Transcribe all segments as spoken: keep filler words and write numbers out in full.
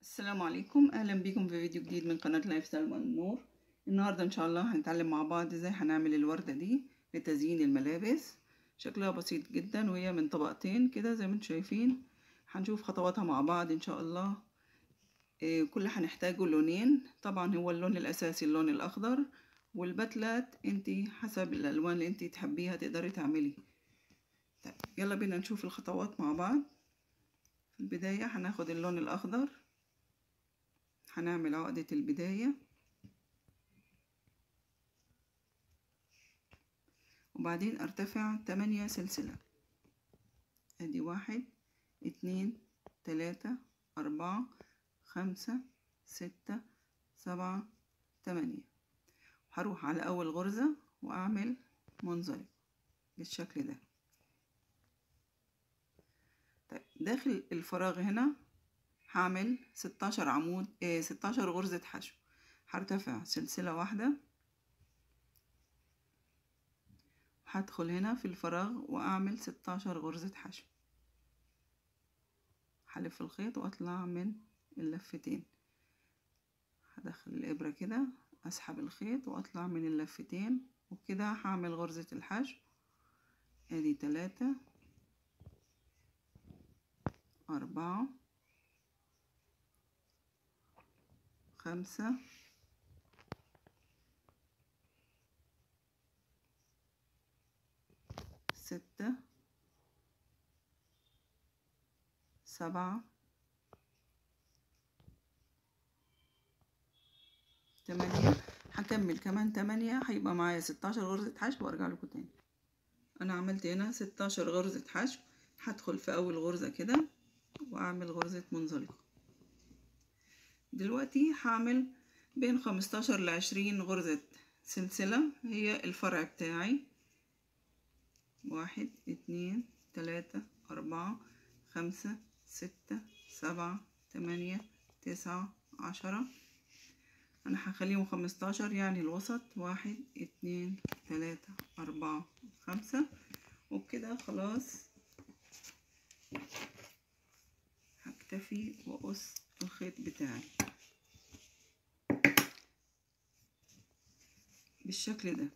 السلام عليكم، اهلا بيكم في فيديو جديد من قناه لايف ستايل والنور. النهارده ان شاء الله هنتعلم مع بعض ازاي هنعمل الورده دي لتزيين الملابس. شكلها بسيط جدا وهي من طبقتين كده زي ما انتم شايفين. هنشوف خطواتها مع بعض ان شاء الله. إيه كل هنحتاجه لونين، طبعا هو اللون الاساسي اللون الاخضر، والبتلات انتي حسب الالوان اللي انتي تحبيها تقدري تعملي. طيب يلا بينا نشوف الخطوات مع بعض. في البدايه هناخد اللون الاخضر، هنعمل عقدة البداية وبعدين ارتفع تمانية سلسلة. ادي واحد اتنين تلاتة اربعة خمسة ستة سبعة تمانية. هروح على اول غرزة واعمل منزلق بالشكل ده. طيب داخل الفراغ هنا هعمل ستاشر عمود ايه ستاشر غرزة حشو. هرتفع سلسلة واحدة، هدخل هنا في الفراغ واعمل ستاشر غرزة حشو. هلف الخيط واطلع من اللفتين، هدخل الابرة كده اسحب الخيط واطلع من اللفتين، وكده هعمل غرزة الحشو. ادي تلاتة اربعة خمسة ستة سبعة تمانية. هكمل كمان تمانية، هيبقى معايا ستاشر غرزة حشو وارجع لكم تاني. انا عملت هنا ستاشر غرزة حشو. هدخل في اول غرزة كده واعمل غرزة منزلقة. دلوقتي هعمل بين خمستاشر لعشرين غرزة سلسلة، هي الفرع بتاعي. واحد اتنين تلاتة اربعة خمسة ستة سبعة تمانية تسعة عشرة. انا هخليهم خمستاشر يعني الوسط. واحد اتنين تلاتة اربعة خمسة. وبكده خلاص هكتفي واقص الخيط بتاعي بالشكل ده.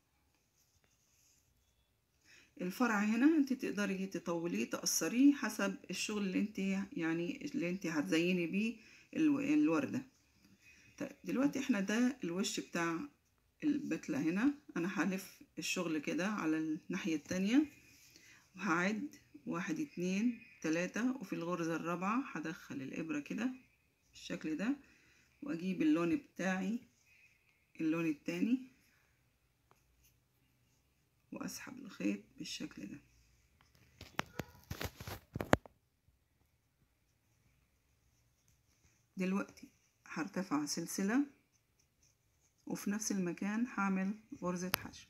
الفرع هنا انت تقدري تطوليه تقصريه حسب الشغل اللي انت يعني اللي انت هتزيني بيه الوردة. طيب دلوقتي احنا ده الوش بتاع البتلة هنا. انا هلف الشغل كده على الناحية التانية وهعد واحد اتنين تلاتة، وفي الغرزة الرابعة هدخل الابرة كده بالشكل ده واجيب اللون بتاعي اللون التاني واسحب الخيط بالشكل ده. دلوقتي هرتفع سلسلة وفي نفس المكان هعمل غرزة حشو.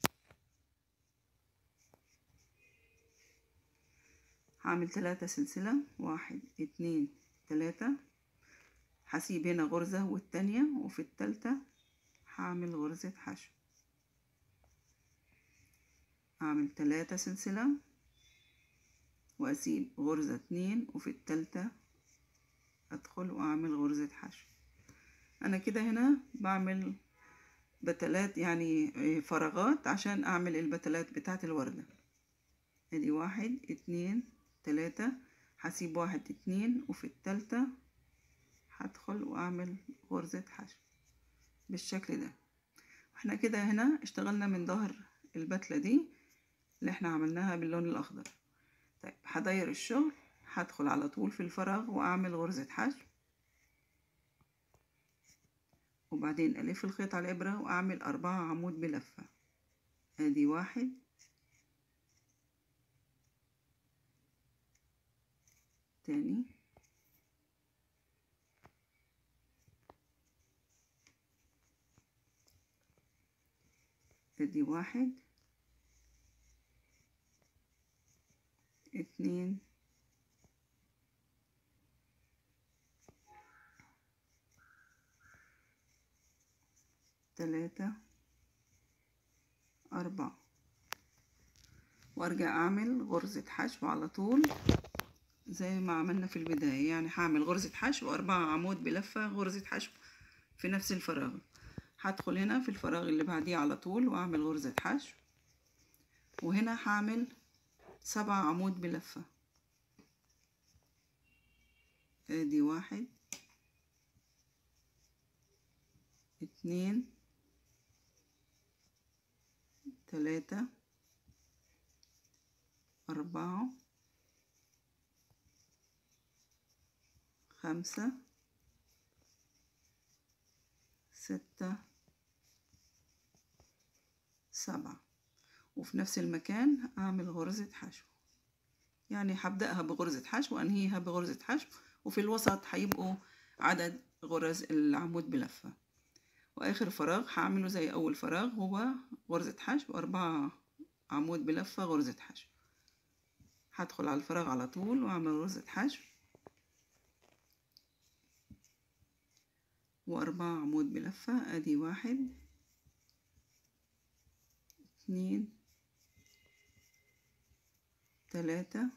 هعمل ثلاثة سلسلة، واحد اتنين تلاتة، هسيب هنا غرزة والتانية، وفي التالتة هعمل غرزة حشو. هعمل ثلاثة سلسلة واسيب غرزة اتنين، وفي التالتة ادخل واعمل غرزة حشو. انا كده هنا بعمل بتلات يعني فراغات عشان اعمل البتلات بتاعت الوردة. ادي واحد اتنين تلاتة، هسيب واحد اتنين، وفي التالتة هدخل واعمل غرزة حشو بالشكل ده. احنا كده هنا اشتغلنا من ظهر البتلة دي اللي احنا عملناها باللون الاخضر. طيب هداير الشغل، هدخل على طول في الفراغ واعمل غرزة حشو، وبعدين الف الخيط على الابرة واعمل اربعة عمود بلفة. ادي واحد تاني ادي واحد اتنين تلاتة أربعة، وارجع اعمل غرزة حشو على طول زي ما عملنا في البداية، يعني هعمل غرزة حشو وأربعة عمود بلفة غرزة حشو في نفس الفراغ. هدخل هنا في الفراغ اللي بعديه على طول وأعمل غرزة حشو، وهنا هعمل سبع عمود بلفة. ادي واحد اتنين تلاتة أربعة خمسة ستة سبعة، وفي نفس المكان أعمل غرزة حشو. يعني هبدأها بغرزة حشو وأنهيها بغرزة حشو، وفي الوسط هيبقوا عدد غرز العمود بلفة. وآخر فراغ هعمله زي أول فراغ، هو غرزة حشو وأربعة عمود بلفة غرزة حشو. هدخل على الفراغ على طول وأعمل غرزة حشو وأربعة عمود بلفة. أدي واحد اتنين تلاتة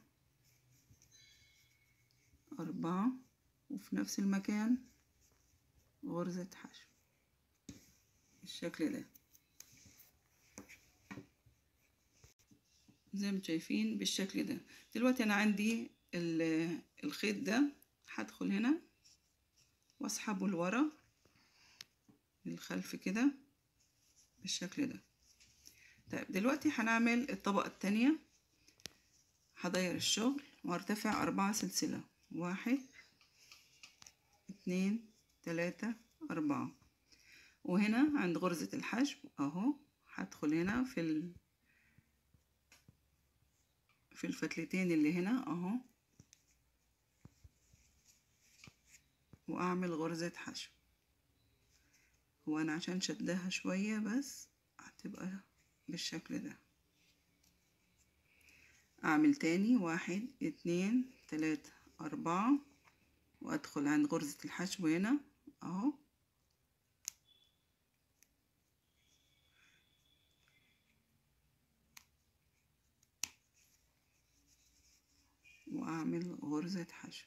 أربعة، وفي نفس المكان غرزة حشو بالشكل ده. زي ما شايفين بالشكل ده. دلوقتي أنا عندي الخيط ده، هدخل هنا واسحبه لورا للخلف كده بالشكل ده. طيب دلوقتي هنعمل الطبقة التانية. هدير الشغل وارتفع أربعة سلسلة، واحد اتنين تلاتة أربعة، وهنا عند غرزة الحشو اهو هدخل هنا في ال... في الفتلتين اللي هنا اهو، واعمل غرزة حشو. هو انا عشان شدها شوية بس هتبقى بالشكل ده. اعمل تاني واحد اتنين تلاتة أربعة، وادخل عند غرزة الحشو هنا اهو، واعمل غرزة حشو.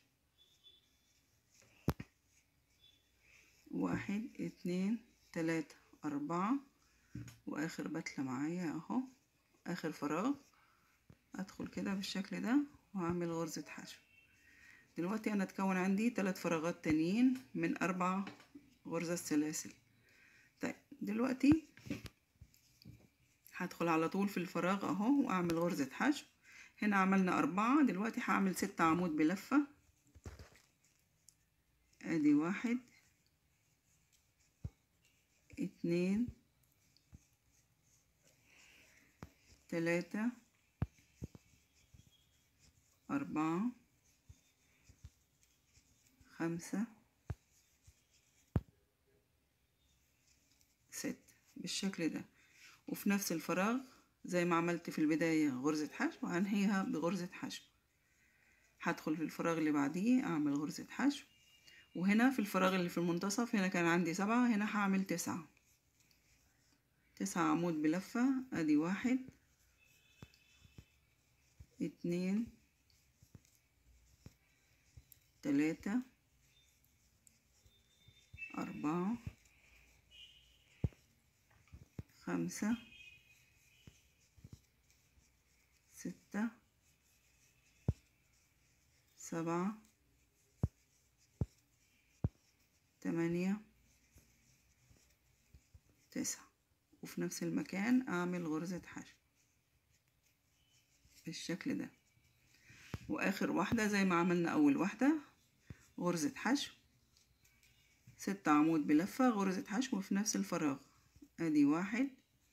واحد اتنين تلاتة أربعة، واخر بتلة معايا اهو، اخر فراغ ادخل كده بالشكل ده واعمل غرزة حشو. دلوقتي انا اتكون عندي ثلاث فراغات تانيين من اربع غرزة سلاسل. طيب دلوقتي هدخل على طول في الفراغ اهو واعمل غرزة حشو. هنا عملنا اربعة، دلوقتي هعمل ستة عمود بلفة. ادي واحد اتنين تلاتة أربعة خمسة ستة بالشكل ده. وفي نفس الفراغ زي ما عملت في البداية غرزة حشو هنهيها بغرزة حشو. هدخل في الفراغ اللي بعديه أعمل غرزة حشو، وهنا في الفراغ اللي في المنتصف هنا كان عندي سبعة، هنا هعمل تسعة تسعة عمود بلفة. ادي واحد اتنين تلاتة أربعة خمسة ستة سبعة تمانية تسعة، وفي نفس المكان أعمل غرزة حشو بالشكل ده. وآخر واحدة زي ما عملنا أول واحدة غرزة حشو، ستة عمود بلفة غرزة حشو في نفس الفراغ. ادي واحد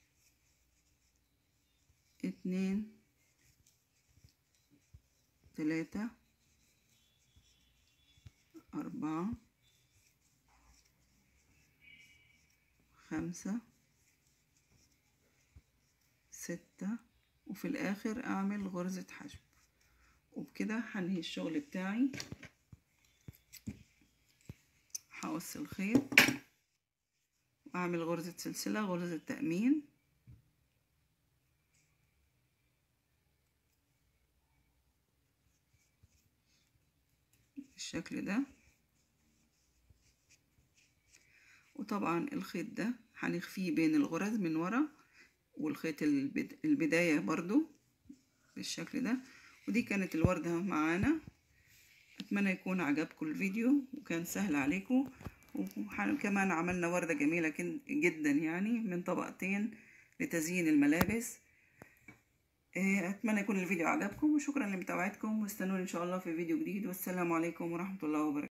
اتنين تلاتة أربعة خمسة ستة، وفي الآخر أعمل غرزة حشو. وبكده هنهي الشغل بتاعي. هقص الخيط وأعمل غرزة سلسلة غرزة تأمين، بالشكل ده. وطبعا الخيط ده هنخفيه بين الغرز من ورا، والخيط البداية برضو بالشكل ده. ودي كانت الوردة معانا. اتمنى يكون عجبكم الفيديو وكان سهل عليكم. وكمان عملنا وردة جميلة جدا يعني من طبقتين لتزيين الملابس. اتمنى يكون الفيديو عجبكم، وشكرا لمتابعتكم، واستنوني ان شاء الله في فيديو جديد، والسلام عليكم ورحمة الله وبركاته.